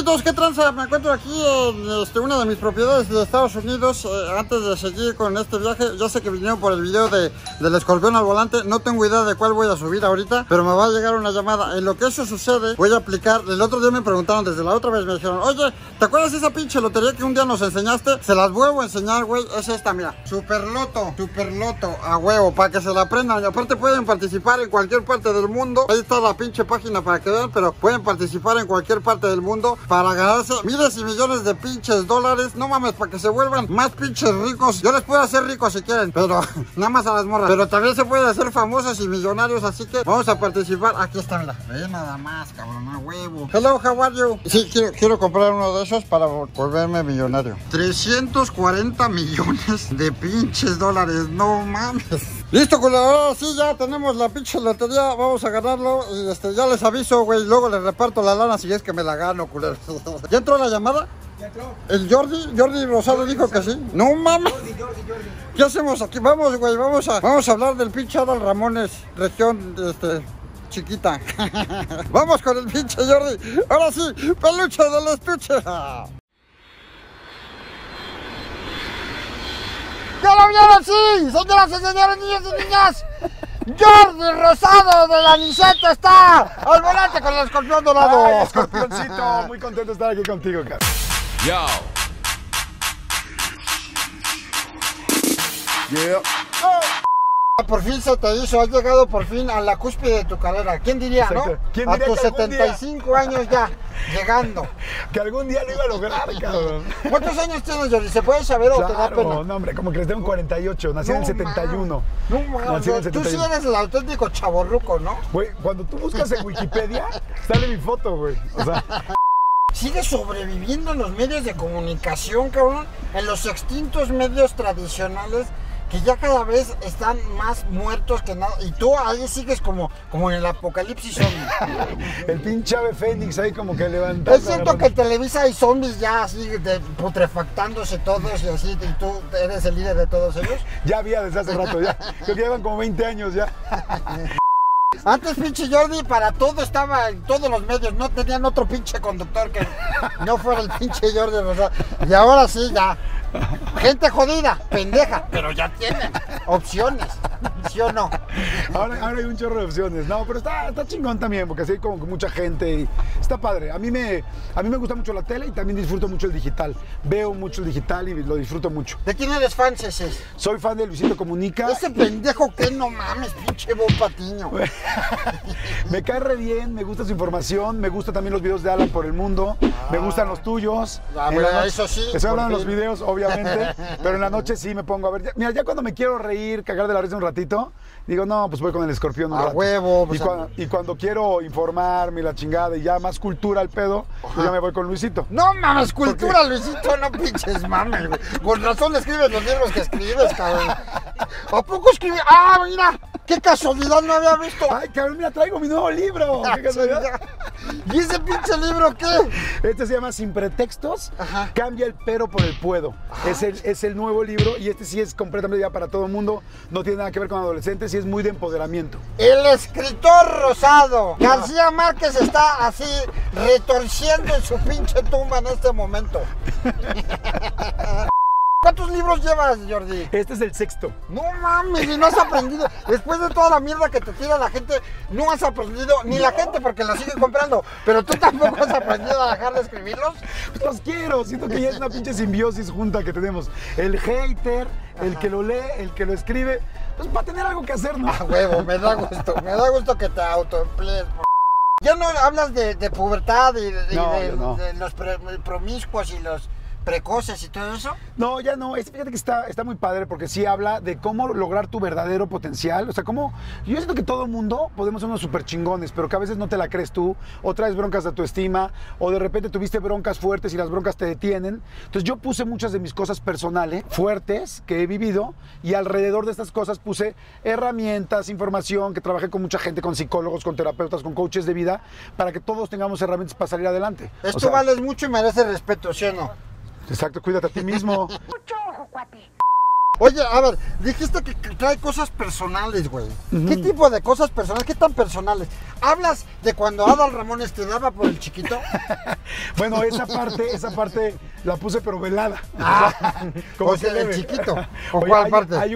Amiguitos, ¿qué tranza? Me encuentro aquí en una de mis propiedades de Estados Unidos. Antes de seguir con este viaje, ya sé que vinieron por el video del escorpión al volante. No tengo idea de cuál voy a subir ahorita, pero me va a llegar una llamada. En lo que eso sucede, voy a aplicar. El otro día me preguntaron, desde la otra vez me dijeron, oye, ¿te acuerdas de esa pinche lotería que un día nos enseñaste? Se las vuelvo a enseñar, güey. Es esta, mira, Superloto, a huevo, para que se la aprendan. Y aparte pueden participar en cualquier parte del mundo. Ahí está la pinche página para que vean, pero pueden participar en cualquier parte del mundo para ganarse miles y millones de pinches dólares. No mames, para que se vuelvan más pinches ricos. Yo les puedo hacer ricos si quieren, pero nada más a las morras. Pero también se puede hacer famosos y millonarios, así que vamos a participar. Aquí está, mira. Ve nada más, cabrón, a huevo. Hello, how are you? Sí, quiero comprar uno de esos para volverme millonario. 340 millones de pinches dólares, no mames. Listo, culero, ahora sí ya tenemos la pinche lotería, vamos a ganarlo y ya les aviso, güey, luego les reparto la lana si es que me la gano, culero. ¿Ya entró la llamada? Ya entró. El Jordi Rosado dijo que sí. No mames. Jordi. ¿Qué hacemos aquí? Vamos, güey, vamos a hablar del pinche Adal Ramones, región, chiquita. Vamos con el pinche Jordi. Ahora sí, peluche del estuche. ¡Ya lo vieron, sí! Señoras y señores, niños y niñas, Jordi Rosado de la Niceta está al volante con el escorpión dorado. Ay, escorpioncito, muy contento de estar aquí contigo, cara. Yo. Yeah. Por fin se te hizo, has llegado por fin a la cúspide de tu carrera. ¿Quién diría, Exacto. no? ¿Quién A diría tus que algún 75 años ya, llegando. Que algún día lo iba a lograr, cabrón. ¿Cuántos años tienes, Jordi? ¿Se puede saber o te da pena? Claro, no, hombre, como que les tengo 48, nací en el 71. No Nací en el mames, tú sí 71. eres el auténtico chavorruco, ¿no? Güey, cuando tú buscas en Wikipedia, sale mi foto, güey. O sea, Sigue sobreviviendo en los medios de comunicación, cabrón, en los extintos medios tradicionales que ya cada vez están más muertos que nada. Y tú ahí sigues como en el apocalipsis zombie. el pinche ave fénix ahí como que levantando. Es cierto que en Televisa hay zombies ya así putrefactándose todos y así, y tú eres el líder de todos ellos. Ya había desde hace rato, ya. Creo que llevan como 20 años ya. Antes, pinche Jordi, para todo estaba en todos los medios, no tenían otro pinche conductor que no fuera el pinche Jordi Rosado. Y ahora sí, ya. Gente jodida, pendeja, pero ya tienen opciones, ¿sí o no? Ahora hay un chorro de opciones, no, pero está chingón también, porque así hay como que mucha gente y está padre. A mí me gusta mucho la tele y también disfruto mucho el digital. Veo mucho el digital y lo disfruto mucho. ¿De quién eres fan, ese? Soy fan de Luisito Comunica. Ese pendejo que no mames, pinche Bob Patiño. Me cae re bien, me gusta su información, me gustan también los videos de Alan por el mundo, me gustan los tuyos. Bueno, eso sí. Estoy hablando de los videos, obviamente, pero en la noche sí me pongo a ver. Mira, ya cuando me quiero reír, cagar de la risa un ratito, digo, no, pues voy con el escorpión un rato. Huevo. Pues, y cuando quiero informarme la chingada y ya más cultura al pedo, pues ya me voy con Luisito. No mames, cultura, Luisito, no pinches mames, güey. Con razón escribes los libros que escribes, cabrón. ¿A poco escribes? ¡Ah, mira! ¡Qué casualidad, no había visto! ¡Ay, cabrón, mira, traigo mi nuevo libro! ¿Qué casualidad? ¿Y ese pinche libro qué? Este se llama Sin Pretextos, Ajá. Cambia el pero por el puedo. Es el nuevo libro y este sí es completamente ya para todo el mundo, no tiene nada que ver con adolescentes y es muy de empoderamiento. El escritor Rosado. García Márquez está así retorciendo en su pinche tumba en este momento. ¿Cuántos libros llevas, Jordi? Este es el sexto. No mames, y no has aprendido. Después de toda la mierda que te tira la gente, no has aprendido, ni la gente porque la sigue comprando, pero tú tampoco has aprendido a dejar de escribirlos. Pues los quiero, siento que ya es una pinche simbiosis junta que tenemos. El hater, el que lo lee, el que lo escribe, pues para tener algo que hacer, ¿no? A huevo, me da gusto que te autoemplees. Ya no hablas de pubertad y No. de los promiscuos y los precoces y todo eso. No, ya no. Fíjate que está muy padre porque sí habla de cómo lograr tu verdadero potencial. O sea, cómo. Yo siento que todo mundo podemos ser unos súper chingones, pero que a veces no te la crees tú, o traes broncas de tu estima, o de repente tuviste broncas fuertes y las broncas te detienen. Entonces, yo puse muchas de mis cosas personales, fuertes, que he vivido, y alrededor de estas cosas puse herramientas, información, que trabajé con mucha gente, con psicólogos, con terapeutas, con coaches de vida, para que todos tengamos herramientas para salir adelante. Esto vales mucho y merece respeto, ¿sí o no? Exacto, cuídate a ti mismo. Mucho ojo, cuate. Oye, a ver, dijiste que trae cosas personales, güey. ¿Qué tipo de cosas personales? ¿Qué tan personales? ¿Hablas de cuando Adal Ramones te daba por el chiquito? Bueno, esa parte la puse pero velada. O sea, el chiquito. ¿O Oye, cuál parte? Hay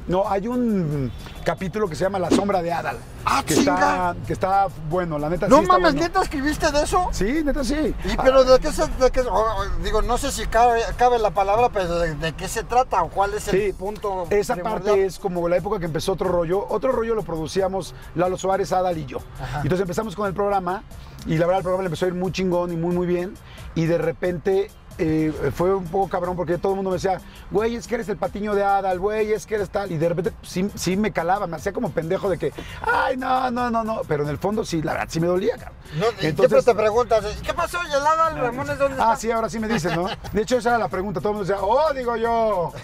un capítulo que se llama La sombra de Adal. Ah, que chinga. está bueno, la neta No sí está mames, bueno. ¿neta escribiste de eso? Sí, neta sí. ¿Y pero de qué se, digo, no sé si cabe la palabra, pero de qué se trata o cuál es el punto Esa primordial? parte es como la época que empezó Otro Rollo. Otro Rollo lo producíamos Lalo Suárez, Adal y yo. Ajá. Y entonces empezamos con el programa y la verdad el programa le empezó a ir muy chingón y muy bien. Y de repente fue un poco cabrón porque todo el mundo me decía, güey, es que eres el patiño de Adal, güey, es que eres tal. Y de repente sí me calaba, me hacía como pendejo de que, ay, no. Pero en el fondo sí, la verdad sí me dolía, cabrón. No, siempre te preguntas, ¿qué pasó? ¿Y el Adal Ramones dónde está? Ah, sí, ahora sí me dicen, ¿no? De hecho, esa era la pregunta. Todo el mundo decía, digo yo.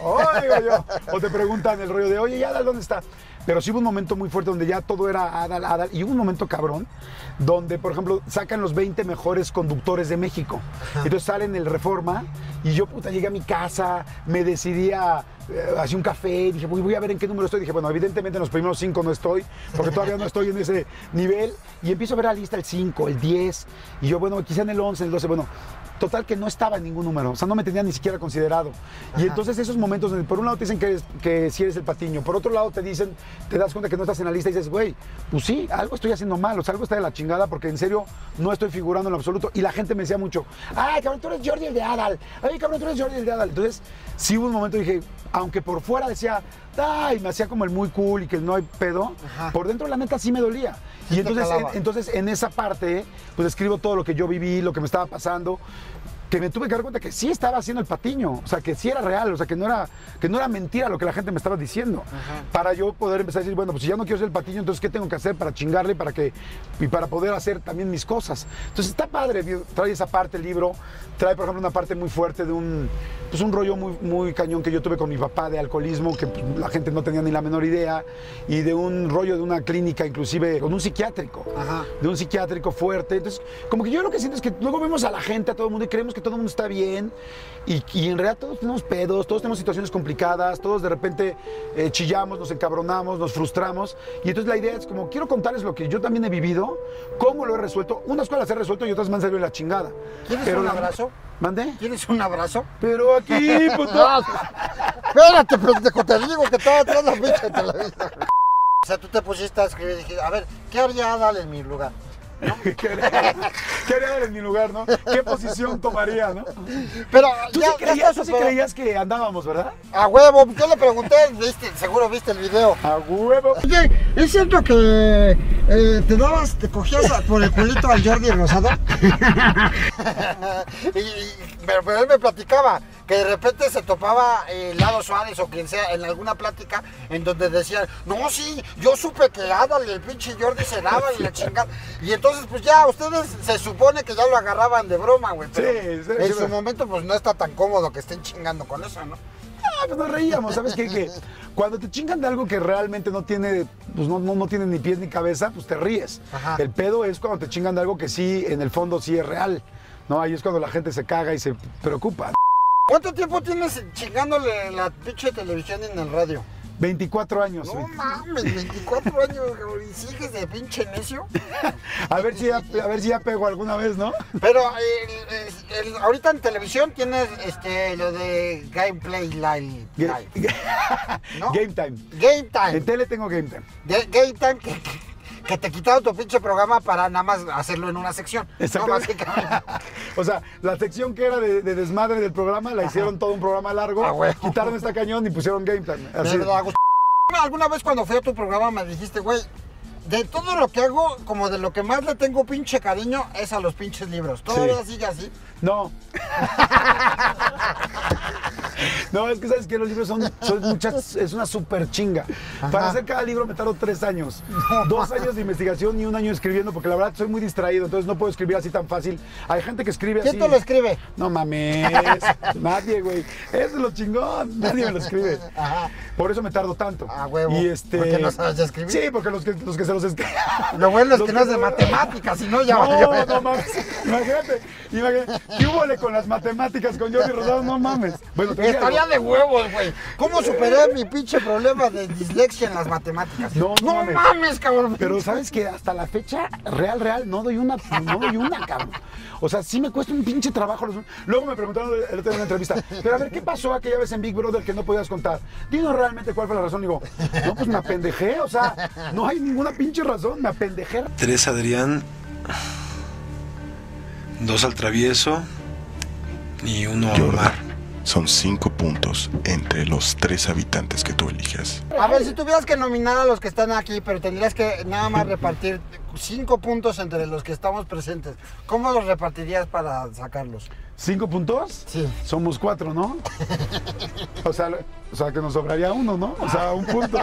O te preguntan el rollo de, oye, ¿y Adal dónde está? Pero sí hubo un momento muy fuerte donde ya todo era Adal. Y hubo un momento cabrón donde, por ejemplo, sacan los 20 mejores conductores de México. Entonces salen el Reforma y yo, llegué a mi casa, me decidí hacía un café, dije, voy a ver en qué número estoy. Dije, bueno, evidentemente en los primeros 5 no estoy, porque todavía no estoy en ese nivel. Y empiezo a ver la lista, el 5, el 10. Y yo, bueno, quizá en el 11, en el 12, bueno. Total que no estaba en ningún número, o sea, no me tenían ni siquiera considerado. Y entonces esos momentos donde por un lado te dicen que sí eres el patiño, por otro lado te das cuenta que no estás en la lista y dices, güey, pues sí, algo estoy haciendo mal, o sea, algo está de la chingada porque en serio no estoy figurando en lo absoluto. Y la gente me decía mucho, ay, cabrón, tú eres Jordi el de Adal, ay, cabrón, tú eres Jordi el de Adal. Entonces, sí hubo un momento y dije, aunque por fuera decía, ay, me hacía como el muy cool y que no hay pedo, por dentro la neta sí me dolía. Y entonces en esa parte, pues escribo todo lo que yo viví, lo que me estaba pasando, que me tuve que dar cuenta que sí estaba haciendo el patiño, o sea, que sí era real, o sea, que no era mentira lo que la gente me estaba diciendo. Para yo poder empezar a decir, bueno, pues si ya no quiero ser el patiño, entonces ¿qué tengo que hacer para chingarle y para poder hacer también mis cosas? Entonces está padre, trae esa parte el libro, trae por ejemplo una parte muy fuerte de un rollo muy cañón que yo tuve con mi papá de alcoholismo, que la gente no tenía ni la menor idea, y de un rollo de una clínica, inclusive con un psiquiátrico, de un psiquiátrico fuerte. Entonces, como que yo lo que siento es que luego vemos a la gente, a todo el mundo, y creemos que todo el mundo está bien, y en realidad todos tenemos pedos, todos tenemos situaciones complicadas, todos de repente chillamos, nos encabronamos, nos frustramos, y entonces la idea es como, quiero contarles lo que yo también he vivido, cómo lo he resuelto, unas cosas las he resuelto y otras me han salido de la chingada. ¿Quieres un abrazo? ¿Mandé? ¿Quieres un abrazo? Pero aquí, puto. Espérate, pendejo, te digo que estaba atrás la pinche televisión. O sea, tú te pusiste a escribir y dijiste, a ver, ¿qué haría Adal en mi lugar? ¿No? ¿Qué haría en mi lugar, no? ¿Qué posición tomaría, no? Pero tú sí creías que andábamos, ¿verdad? A huevo, yo le pregunté, seguro viste el video. A huevo. Oye, ¿es cierto que te cogías por el culito al Jordi Rosado? Pero él me platicaba que de repente se topaba Lalo Suárez o quien sea en alguna plática en donde decían, no, sí, yo supe que Adal y el pinche Jordi se daban y la chingada. Y entonces, pues ya, ustedes se supone que ya lo agarraban de broma, güey. Pero sí, en su momento, pues no está tan cómodo que estén chingando con eso, ¿no? Pues nos reíamos, ¿sabes qué? Que cuando te chingan de algo que realmente no tiene, pues no tiene ni pies ni cabeza, pues te ríes. El pedo es cuando te chingan de algo que sí, en el fondo sí es real, ¿no? Ahí es cuando la gente se caga y se preocupa. ¿Cuánto tiempo tienes chingándole la pinche televisión en el radio? 24 años. No mames, 24 años, y sigues de pinche necio. a ver si ya pego alguna vez, ¿no? Pero ahorita en televisión tienes lo de Gameplay Live. ¿No? Game Time. Game Time. En tele tengo Game Time. Game Time que te quitaron tu pinche programa para nada más hacerlo en una sección. Exactamente. ¿No? O sea, la sección que era de desmadre del programa, la hicieron todo un programa largo, quitaron esta cañón y pusieron Game Time. Así. Alguna vez cuando fui a tu programa me dijiste, güey, de todo lo que hago, como de lo que más le tengo pinche cariño, es a los pinches libros. ¿Todavía sigue así? No. No, es que sabes que los libros son muchas, es una súper chinga. Para hacer cada libro me tardo 3 años. 2 años de investigación y 1 año escribiendo, porque la verdad soy muy distraído, entonces no puedo escribir así tan fácil. Hay gente que escribe así. ¿Quién te lo escribe? No mames, nadie, güey. Eso es lo chingón, nadie me lo escribe. Por eso me tardo tanto. Ah, huevo. Y ¿Por qué no sabes escribir? Sí, porque los que se los escriben. Lo bueno es que no es de matemáticas, si no ya valió. No mames. Imagínate. ¿Qué hubo con las matemáticas con Jordi Rosado? No mames. Bueno, estaría de huevos, güey. ¿Cómo superé mi pinche problema de dislexia en las matemáticas? No mames, cabrón. Pero sabes que hasta la fecha, real, no doy una, cabrón. O sea, sí me cuesta un pinche trabajo. Luego me preguntaron el otro día en una entrevista, pero a ver, ¿qué pasó aquella vez en Big Brother que no podías contar? Dinos realmente cuál fue la razón. Digo, no, pues me apendejé, o sea, no hay ninguna pinche razón, me apendejé. 3 Adrián, 2 al travieso y 1 a Omar. Son 5 puntos entre los 3 habitantes que tú elijas. A ver, si tuvieras que nominar a los que están aquí, pero tendrías que nada más repartir 5 puntos entre los que estamos presentes, ¿cómo los repartirías para sacarlos? ¿5 puntos? Sí. Somos 4, ¿no? O sea, que nos sobraría 1, ¿no? O sea, 1 punto.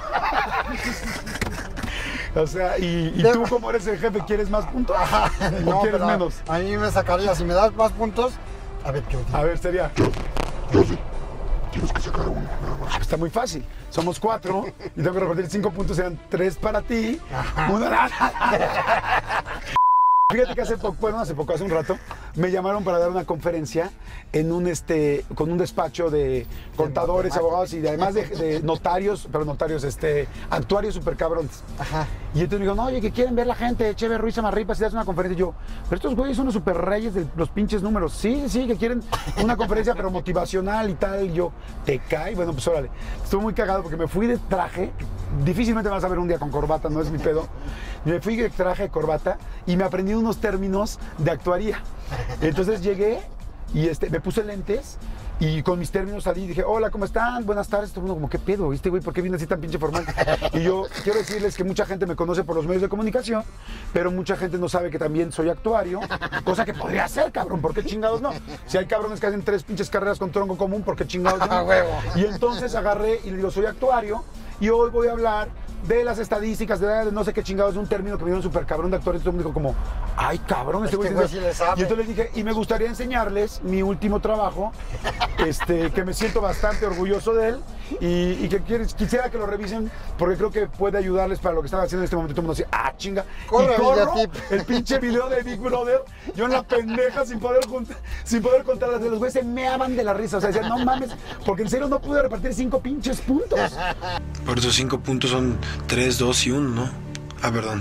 O sea, ¿y tú como eres el jefe, quieres más puntos? ¿O No, quieres pero menos? A mí me sacaría, si me das más puntos, a ver, ¿qué? A ver, sería... Tienes que sacar 1, nada más. Está muy fácil. Somos 4 y tengo que repartir 5 puntos, serán 3 para ti. 1. Fíjate que hace un rato, me llamaron para dar una conferencia en con un despacho de contadores, abogados y además de notarios, actuarios super cabrones. Ajá. Y entonces me digo, no, oye, que quieren ver la gente, Chévere Ruiz Amarripa, si das una conferencia. Y yo, pero estos güeyes son los super reyes de los pinches números. Sí, que quieren una conferencia, pero motivacional y tal. Y yo, ¿te cae? Bueno, pues órale. Estuve muy cagado porque me fui de traje. Difícilmente me vas a ver un día con corbata, no es mi pedo. Me fui de traje de corbata y me aprendí unos términos de actuaría. Entonces llegué y me puse lentes y con mis términos salí y dije, hola, ¿cómo están? Buenas tardes. Todo el mundo como, ¿qué pedo? ¿Viste, güey? ¿Por qué vine así tan pinche formal? Y yo quiero decirles que mucha gente me conoce por los medios de comunicación, pero mucha gente no sabe que también soy actuario, cosa que podría ser, cabrón, ¿por qué chingados no? Si hay cabrones que hacen 3 pinches carreras con tronco común, ¿por qué chingados no? Y entonces agarré y le digo, soy actuario y hoy voy a hablar de las estadísticas, de no sé qué chingados, de un término que me dieron súper cabrón de actor. Y todo el mundo dijo como, ay, cabrón, este güey sí le sabe. Y entonces les dije, y me gustaría enseñarles mi último trabajo, que me siento bastante orgulloso de él y que quisiera que lo revisen porque creo que puede ayudarles para lo que están haciendo en este momento. Y todo el mundo así, ah, chinga. Corre, y corro videotip. el pinche video de Big Brother, yo en la pendeja sin poder contarlas. Los güeyes se meaban de la risa, o sea, decían, no mames, porque en serio no pude repartir 5 pinches puntos. Por esos 5 puntos son 3, 2 y 1, ¿no? Ah, perdón.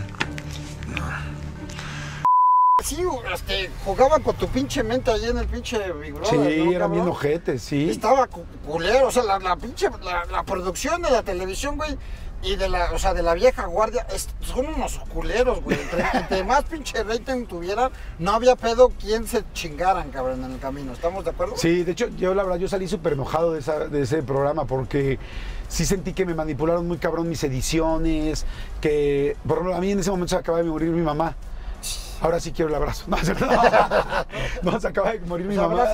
Sí, jugaban con tu pinche mente ahí en el pinche Big Brother. Sí, ¿no, eran bien ojetes, sí. Estaba culero, o sea, la producción de la televisión, güey, y de la vieja guardia, son unos culeros, güey. Entre más pinche rating tuvieran, no había pedo quien se chingaran, cabrón, en el camino. ¿Estamos de acuerdo? Sí, de hecho, yo la verdad, yo salí súper enojado de ese programa porque sí sentí que me manipularon muy cabrón mis ediciones, que, por ejemplo, a mí en ese momento se acaba de morir mi mamá. Ahora sí quiero el abrazo. No, se acaba de morir mi mamá.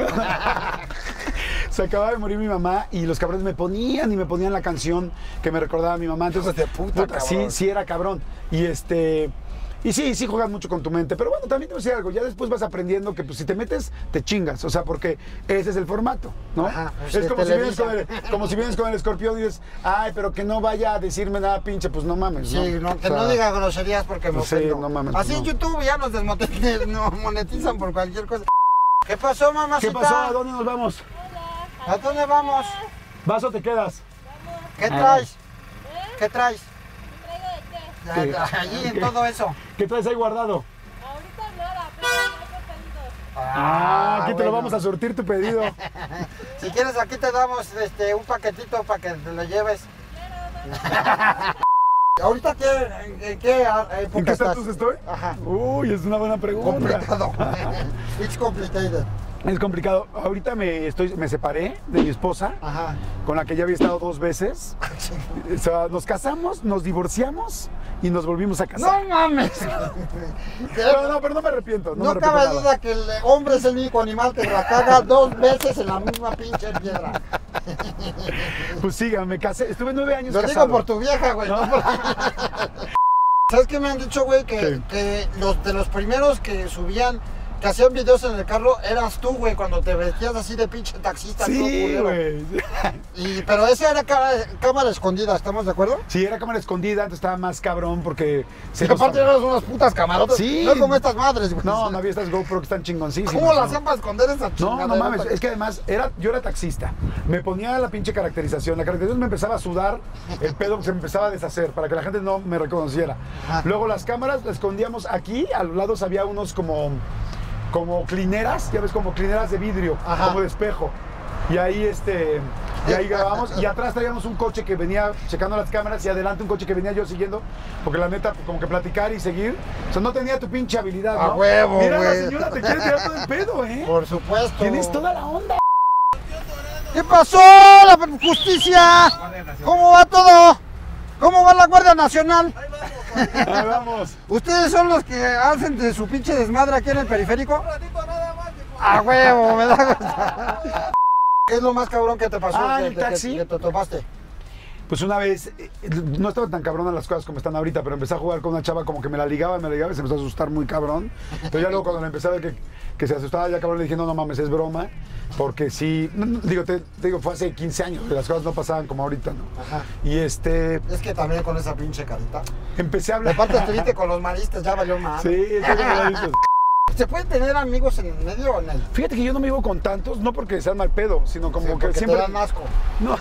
Se acaba de morir mi mamá y los cabrones me ponían la canción que me recordaba a mi mamá. Entonces, de puta, sí era cabrón. Y sí juegas mucho con tu mente, pero bueno, también te voy a decir algo, ya después vas aprendiendo que pues si te metes, te chingas, o sea, porque ese es el formato, ¿no? Ajá, pues es como si vienes con el escorpión y dices, ay, pero que no vaya a decirme nada pinche, pues no mames, ¿no? Sí, que no diga groserías porque me ofendo. Sí, no mames. Así no. en YouTube ya nos monetizan por cualquier cosa. ¿Qué pasó, mamacita? ¿Qué pasó? ¿A dónde nos vamos? ¿A dónde vamos? ¿Vas o te quedas? ¿Qué traes? ¿Qué traes? ¿Qué? Allí en todo eso. ¿Qué traes ahí guardado? Ahorita nada, pero no hay Aquí te lo vamos a surtir tu pedido. Si quieres, aquí te damos un paquetito para que te lo lleves. ¿Ahorita en qué época ¿En qué estatus estoy? Ajá. Uy, es una buena pregunta. Complicado. It's complicated. Es complicado. Ahorita me separé de mi esposa, Ajá. con la que ya había estado 2 veces. O sea, nos casamos, nos divorciamos y nos volvimos a casar. ¡No mames! No, pero no me arrepiento. No me cabe arrepiento duda que el hombre es el único animal que la caga 2 veces en la misma pinche piedra. Pues siga, me casé. Estuve 9 años Lo casado. digo por tu vieja, güey. No. No por... ¿Sabes qué me han dicho, güey? Que Sí. de los primeros que subían que hacían videos en el carro, eras tú, güey, cuando te vestías así de pinche taxista. Sí, güey. Pero esa era cámara escondida, ¿estamos de acuerdo? Sí, era cámara escondida, antes estaba más cabrón porque... Y aparte eran unas putas camarotas. Sí. No como estas madres, güey. No, no había estas GoPro que están chingoncísimas. ¿Cómo las hacían para esconder esa No, chingada? no mames, es que además yo era taxista, me ponía la pinche caracterización, la caracterización me empezaba a sudar, el pedo se me empezaba a deshacer para que la gente no me reconociera. Ajá. Luego las cámaras las escondíamos aquí, a los lados había unos como clineras, ya ves, como clineras de vidrio, Ajá. como de espejo. Y ahí y ahí grabamos, y atrás traíamos un coche que venía checando las cámaras y adelante un coche que venía yo siguiendo, porque la neta, como que platicar y seguir, o sea, no tenía tu pinche habilidad, ¿no? A huevo, Mira, la güey. señora te quiere tirar todo el pedo, ¿eh? Por supuesto. Tienes toda la onda. ¿Qué pasó, la justicia? ¿Cómo va todo? ¿Cómo va la Guardia Nacional? Ahí vamos. ¿Ustedes son los que hacen de su pinche desmadre aquí en el periférico? ¡A huevo! Me da gusto. ¿Qué es lo más cabrón que te pasó? ¿el taxi? Que te topaste. Pues una vez, no estaban tan cabronas las cosas como están ahorita, pero empecé a jugar con una chava como que me la ligaba y se empezó a asustar muy cabrón. Pero ya luego cuando la empecé a ver que se asustaba ya cabrón, le dije, no mames, es broma. Porque sí, te digo, fue hace 15 años, que las cosas no pasaban como ahorita, ¿no? Ajá. Y Es que también con esa pinche carita. empecé a hablar. Aparte estuviste con los maristas, ya valió más. Sí, estoy con maristas. ¿Se pueden tener amigos en medio o en el? Fíjate que yo no me llevo con tantos, no porque sean mal pedo, sino como Sí, que porque siempre... te dan asco. No,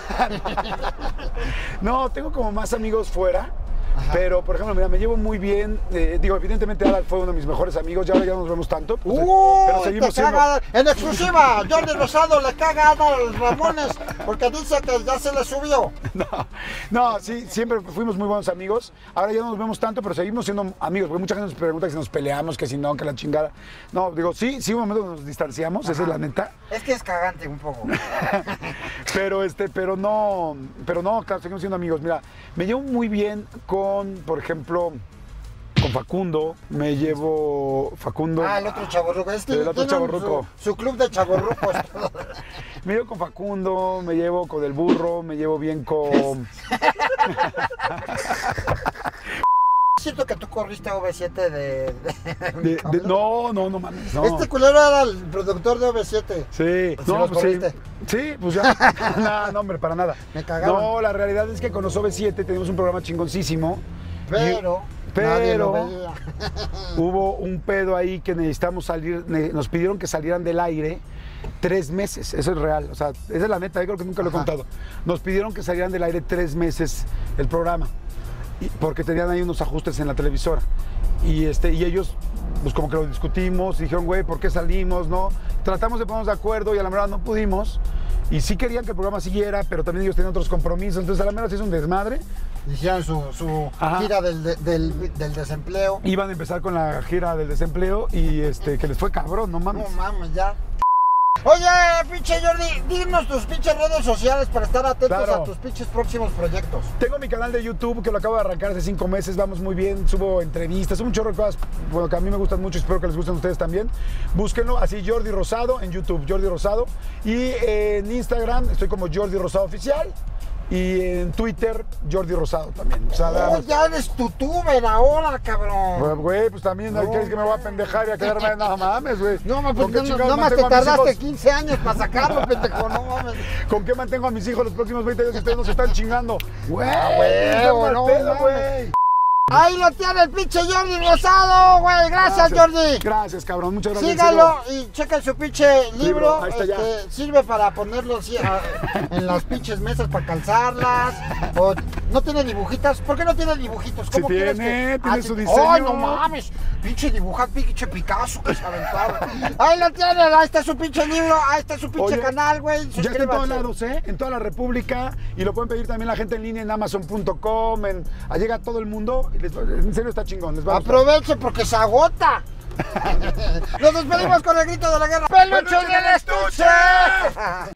no, tengo como más amigos fuera. Ajá. Pero, por ejemplo, mira, me llevo muy bien. Evidentemente Adal fue uno de mis mejores amigos, ya ahora ya no nos vemos tanto. Pero seguimos te siendo... caga, en exclusiva, Jordi Rosado le caga a Adal Ramones porque dice que ya se le subió. No, sí, siempre fuimos muy buenos amigos. Ahora ya no nos vemos tanto, pero seguimos siendo amigos. Porque mucha gente nos pregunta que si nos peleamos, que si no, que la chingada. No, digo, sí, un momento nos distanciamos, esa es la neta. Es que es cagante un poco. pero no, claro, seguimos siendo amigos. Mira, me llevo muy bien por ejemplo, con Facundo, me llevo Facundo. El otro chavorruco. Es que El otro tienen chavorruco. Su club de chavorrucos. Me llevo con Facundo, me llevo con el burro, me llevo bien con... Siento que tú corriste OV7 No mames, no. Este culero era el productor de OV7. Sí, ¿Sí los corriste? Sí, pues ya. No, hombre, para nada. Me cagaban. No, la realidad es que con los OV7 tenemos un programa chingoncísimo. Pero nadie lo veía. Hubo un pedo ahí que necesitamos salir, nos pidieron que salieran del aire 3 meses, eso es real, o sea, esa es la neta, yo creo que nunca lo he contado. Nos pidieron que salieran del aire 3 meses el programa, porque tenían ahí unos ajustes en la televisora. Y ellos, pues como que lo discutimos, dijeron, güey, ¿por qué salimos? No, tratamos de ponernos de acuerdo y a la verdad no pudimos. Y sí querían que el programa siguiera, pero también ellos tenían otros compromisos, entonces a la verdad se hizo un desmadre. Hicieron su gira del desempleo. Iban a empezar con la gira del desempleo y que les fue cabrón, no mames. No mames, ya. Oye, pinche Jordi, dinos tus pinches redes sociales para estar atentos Claro. a tus pinches próximos proyectos. Tengo mi canal de YouTube que lo acabo de arrancar hace 5 meses, vamos muy bien, subo entrevistas, subo un chorro de cosas, bueno, que a mí me gustan mucho, espero que les gusten a ustedes también. Búsquenlo, así Jordi Rosado en YouTube, Jordi Rosado. Y en Instagram estoy como Jordi Rosado Oficial. Y en Twitter, Jordi Rosado también. O sea, Ya eres tuber ahora, cabrón. güey, pues también, No, ¿quieres que me voy a pendejar y a quedarme? No mames, güey. No, ¿Con pues qué chingados nada más te mantengo a mis tardaste hijos? 15 años para sacarlo, pendejo, no mames. ¿Con qué mantengo a mis hijos los próximos 20 años que ustedes nos están chingando? Güey, huevo, no mames. güey. Ahí lo tiene el pinche Jordi Rosado, güey. Gracias, Jordi. Gracias, cabrón, muchas gracias. Síganlo y chequen su pinche libro. Ahí está ya. Sirve para ponerlo así, en las pinches mesas para calzarlas. O no tiene dibujitos. ¿Por qué no tiene dibujitos? Sí tiene su diseño. ¡Ay, no mames! Pinche dibujar, pinche Picasso que se aventaron. Ahí lo tienen, ahí está su pinche libro, ahí está su pinche Oye, canal, güey. Ya está en todos lados, en toda la República. Y lo pueden pedir también la gente en línea en Amazon.com. Llega a todo el mundo. En serio está chingón. Les va a gustar. Aproveche porque se agota. Nos despedimos con el grito de la guerra. ¡Peluche del estuche!